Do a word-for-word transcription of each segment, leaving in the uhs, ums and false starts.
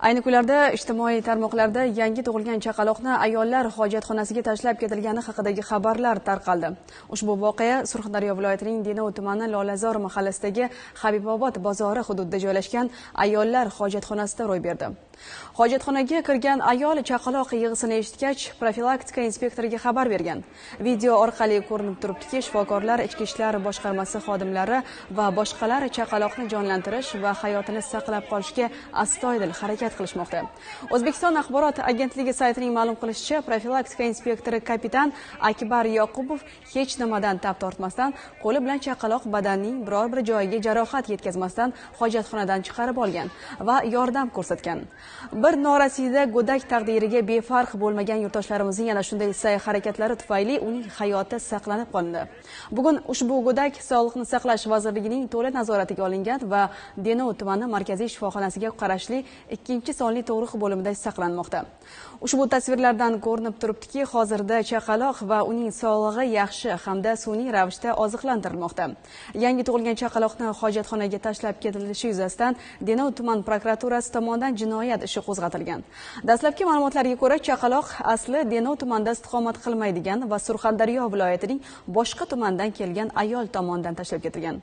Ayni kunlarda ijtimoiy tarmoqlarda yangi tug'ilgan chaqaloqni ayollar hojatxonasiga tashlab ketilgani haqidagi xabarlar tarqaldi. Ushbu voqea Surxondaryo viloyatining Denov tumani Lolazor mahallasidagi Habibobod bozori hududida joylashgan ayollar hojatxonasida ro'y berdi. Hojatxonaga kirgan ayol chaqaloq yig'isini eshitgach, profilaktika inspektoriga xabar bergan. Video orqali ko'rinib turibdiki, shifokorlar, ichki ishlar boshqarmasi xodimlari va boshqalar chaqaloqni jonlantirish va hayotini saqlab qolishga astoydil harakat qilishmoqda. O'zbekiston axborot agentligi saytining ma'lum qilishicha, profilaktika inspektori kapitan Akbar Yoqubov hech nimadan tap tortmasdan, qo'li bilan chaqaloq badanining biror bir joyiga jarohat yetkazmasdan hojatxonadan chiqarib olgan va yordam ko'rsatgan. Bir norasida go'dak taqdiriga befarq bo'lmagan yurtdoshlarimizning yana shunday sa'y-harakatlari tufayli uning hayoti saqlanib qolindi. Bugun ushbu go'dak Sog'liqni saqlash vazirligining to'la nazoratiga olingan va Denov tumani markaziy shifoxonasiga qarashli ikkinchi sonli tug'ruq bo'limida saqlanmoqda. Ushbu tasvirlardan ko'rinib turibdiki, hozirda chaqaloq va uning sog'lig'i yaxshi hamda sun'iy ravishda oziqlantirilmoqda. Yangi tug'ilgan chaqaloqni hojatxonaga tashlab ketilishi yuzasidan Denov tuman prokuraturasi tomonidan jinoyat ishi qo'zg'atilgan. Dastlabki ma'lumotlarga ko'ra, chaqaloq asli Denov tumanida istiqomat qilmaydigan va Surxondaryo viloyatining boshqa tumandan kelgan ayol tomonidan tashlab ketilgan.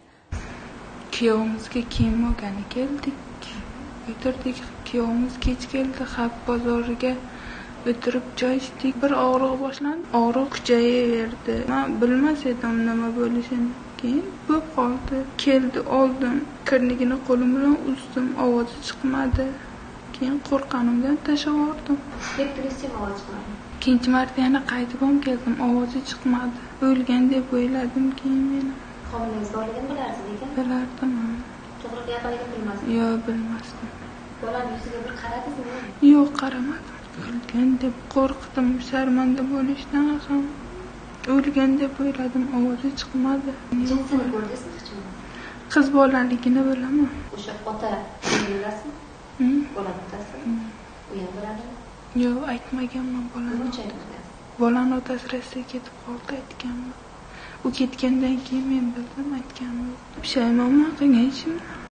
Kuyovimizga kiyim olgani keldik. O'tirdik, kuyovimiz kech keldi, Xab bozoriga o'tirib joy ichdik. Bir og'riq boshlandi, og'riq kuchayaverdi. Men bilmas edim nima bo'lishini. Keyin bo'lib qoldi. Keldi, oldim, kirnigini qo'lim bilan uzdim, ovozi chiqmadi. Keyin qo'rqqanimdan tashlab yubordim. Deb turishim ovoz chiqmadi. Ikkinchi marta yana qaytib ham keldim, ovozi chiqmadi. O'lgan deb o'yladim keyin meni. Homilangiz borligini bilarsiz ekan? Bilardim. Tug'ruq yaqinligini bilmasdim. Yo'q, bilmasdim. Bolani yuziga bir qaradingizmi? Yo'q, qaramadim. O'lgan deb qo'rqdim, sharmanda bo'lishdan ham. O'lgan deb o'yladim, ovozi chiqmadi. Jinsini ko'rdingizmi hech kim? Qiz bolaligini bilaman. O'sha ota bilasizmi? Bolani otasi? U ham biladimi? Yo'q, aytmaganman bolani. Necha aytmagan? Bolani otasi Rossiyaga ketib qoldi aytganman. U ketgandan keyin men bildim, aytganim yo'q. Pushaymonman qilgan ishimni.